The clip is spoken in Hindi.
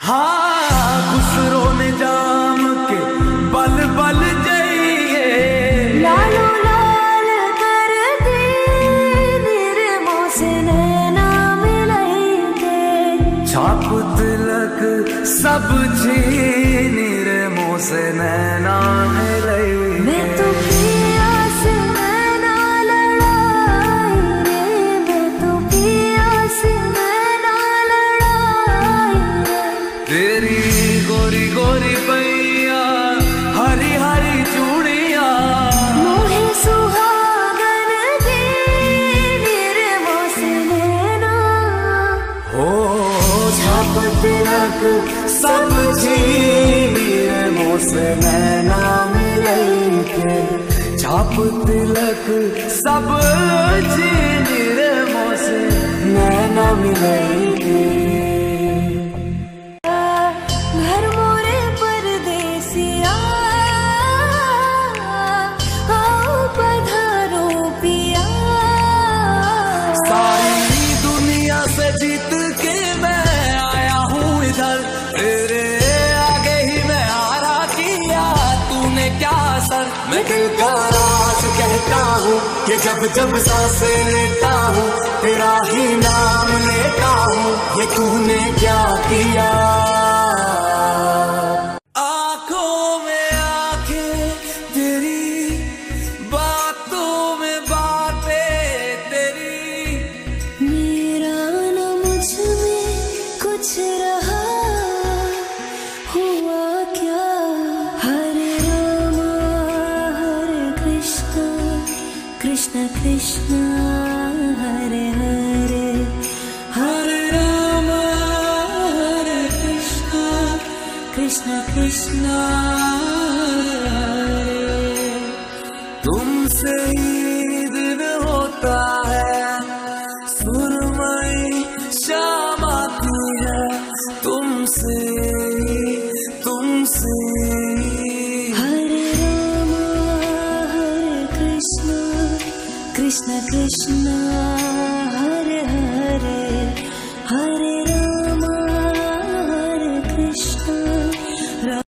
हाँ खुसरो निजाम के बल बल जाइए लालो लाल कर दे निर्मो से नैना मिलाइके छाप तिलक सब छीन निर्मो से नैना मिलाइके मैं तो पिया से नैना लड़ाई रे मैं तो पिया से नैना लड़ाई रे तेरी गोरी गोरी पैया हरी हरी चूड़िया मोहे सुहागन दे निर्मो से नैना हो छाप तिलक सब छीन निर्मो से नैना मिलाइके छाप तिलक सब छीन निर्मो से नैना मिलाइके घर मोरे परदेसिया आओ पधारो पिया सारी दुनिया से जीत के मैं आया हूँ इधर तेरे आगे ही मैं हारा किया तूने क्या असर मैं दिल का राज कहता हूँ कि जब जब सांसें लेता हूँ तेरा ही नाम लेता हूँ ये तूने क्या किया आंखों में आंखें तेरी बातों में बातें तेरी मेरा न मुझ में कुछ रहा हुआ क्या हरे रामा हरे कृष्ण कृष्ण कृष्ण हरे हरे हरे राम हरे कृष्ण कृष्ण कृष्ण हरे तुमसे ही दिन होता है सुरमई शाम आती है तुमसे तुमसे हरे रामा हरे कृष्ण कृष्ण कृष्ण हरे हरे हरे